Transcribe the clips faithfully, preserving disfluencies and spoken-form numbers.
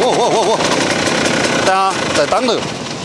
哦哦哦！等下，在挡头。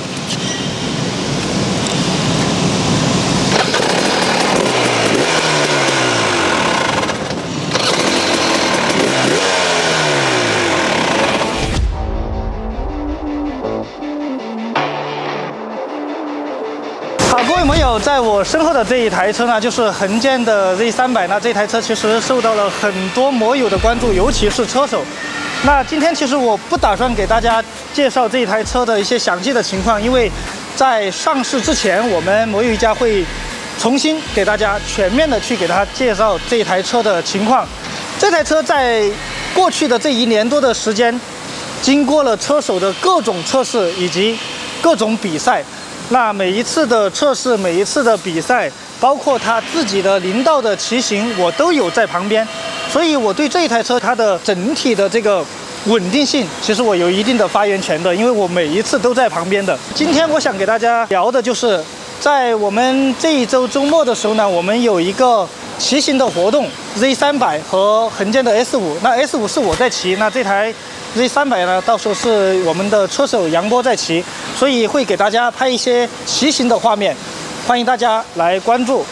好，各位网友，在我身后的这一台车呢，就是横箭的 Z 三百。那这台车其实受到了很多摩友的关注，尤其是车手。那今天其实我不打算给大家介绍这一台车的一些详细的情况，因为在上市之前，我们摩友一家会重新给大家全面的去给大家介绍这一台车的情况。这台车在过去的这一年多的时间，经过了车手的各种测试以及各种比赛。 那每一次的测试，每一次的比赛，包括他自己的林道的骑行，我都有在旁边，所以我对这一台车它的整体的这个稳定性，其实我有一定的发言权的，因为我每一次都在旁边的。今天我想给大家聊的就是，在我们这一周周末的时候呢，我们有一个骑行的活动 ，Z 三百和横箭的 S 五，那 S 五是我在骑，那这台 Z 三百呢，到时候是我们的车手杨波在骑，所以会给大家拍一些骑行的画面，欢迎大家来关注。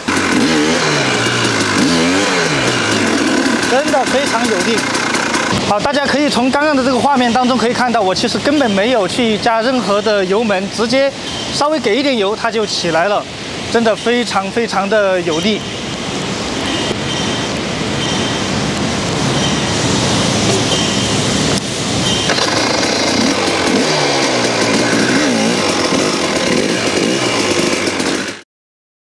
真的非常有力。好，大家可以从刚刚的这个画面当中可以看到，我其实根本没有去加任何的油门，直接稍微给一点油它就起来了，真的非常非常的有力。